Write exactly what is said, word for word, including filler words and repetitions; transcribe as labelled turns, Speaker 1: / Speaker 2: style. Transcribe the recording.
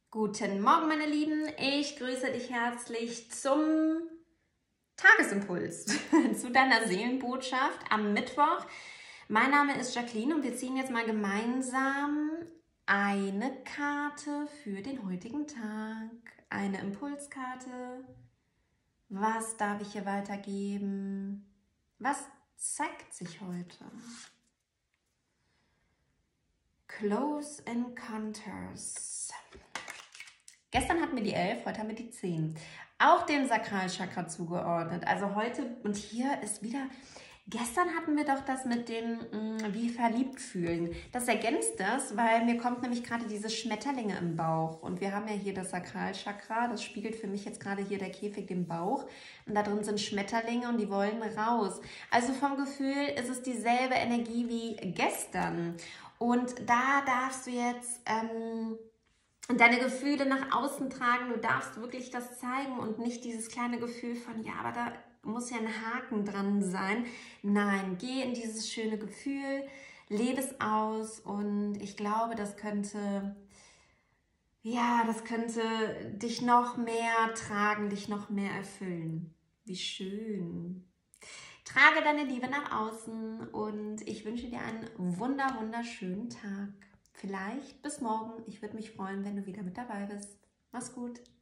Speaker 1: Guten Morgen, meine Lieben. Ich grüße dich herzlich zum Tagesimpuls, zu deiner Seelenbotschaft am Mittwoch. Mein Name ist Jacqueline und wir ziehen jetzt mal gemeinsam eine Karte für den heutigen Tag. Eine Impulskarte. Was darf ich hier weitergeben? Was zeigt sich heute? Close Encounters. Gestern hatten wir die elf, heute haben wir die zehn. Auch dem Sakralchakra zugeordnet. Also heute, und hier ist wieder, gestern hatten wir doch das mit dem mh, wie verliebt fühlen. Das ergänzt das, weil mir kommt nämlich gerade diese Schmetterlinge im Bauch. Und wir haben ja hier das Sakralchakra, das spiegelt für mich jetzt gerade hier der Käfig den Bauch. Und da drin sind Schmetterlinge und die wollen raus. Also vom Gefühl ist es dieselbe Energie wie gestern. Und da darfst du jetzt ähm, deine Gefühle nach außen tragen. Du darfst wirklich das zeigen und nicht dieses kleine Gefühl von, ja, aber da muss ja ein Haken dran sein. Nein, geh in dieses schöne Gefühl, lebe es aus und ich glaube, das könnte, ja, das könnte dich noch mehr tragen, dich noch mehr erfüllen. Wie schön. Trage deine Liebe nach außen und ich wünsche dir einen wunder, wunderschönen Tag. Vielleicht bis morgen. Ich würde mich freuen, wenn du wieder mit dabei bist. Mach's gut.